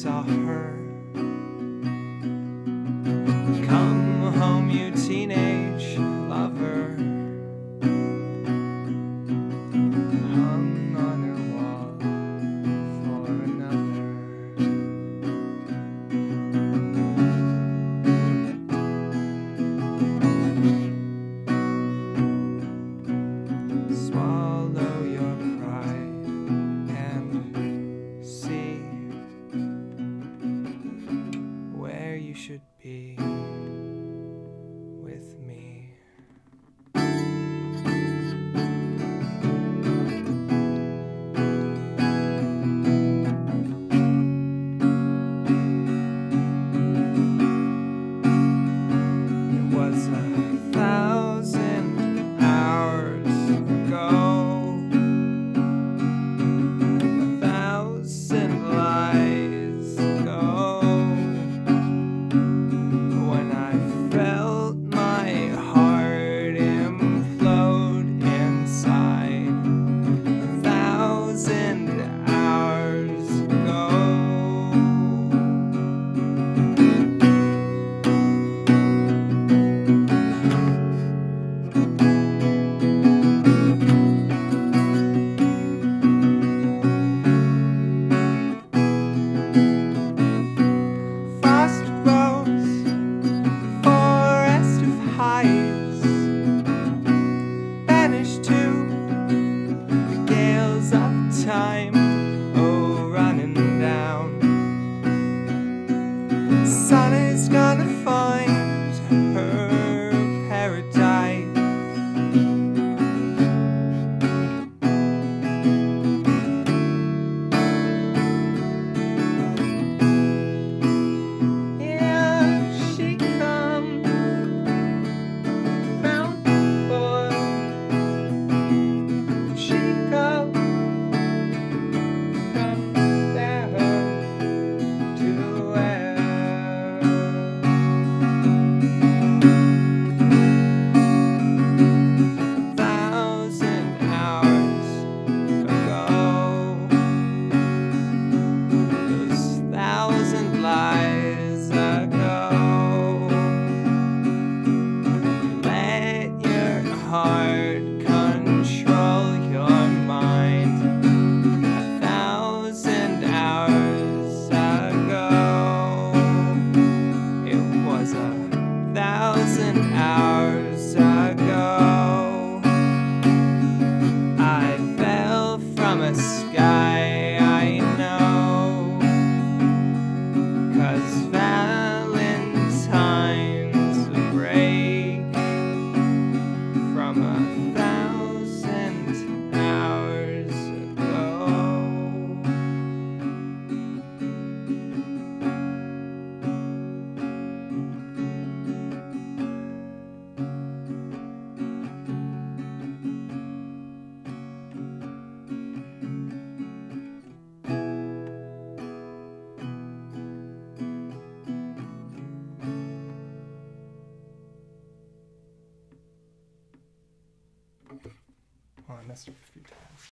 saw her. Come home, you teenage lover. Hung on her wall for another. Swallow your pride and see where you should be with me. It was 1,000 hours ago, 1,000 lies ago, when I felt my heart implode inside. 1,000 hours ago. Frost rose, forest of highs, banished to the gales of time, oh, running down. Sun is gonna find her paradise. Here she comes, bountiful. She goes from there to where. 1,000 hours ago, those 1,000 lies ago. Let your heart control your mind. 1,000 hours ago. It was 1,000 hours ago. I fell from a sky, I know, 'cause Valentine's a break from 1,000 hours ago. Oh, I messed up.